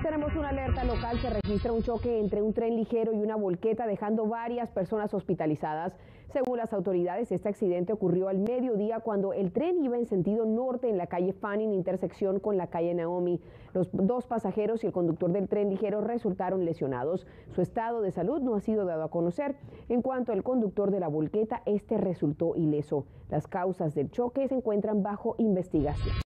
Tenemos una alerta local. Se registra un choque entre un tren ligero y una volqueta, dejando varias personas hospitalizadas. Según las autoridades, este accidente ocurrió al mediodía cuando el tren iba en sentido norte en la calle Fanning, intersección con la calle Naomi. Los dos pasajeros y el conductor del tren ligero resultaron lesionados. Su estado de salud no ha sido dado a conocer. En cuanto al conductor de la volqueta, este resultó ileso. Las causas del choque se encuentran bajo investigación.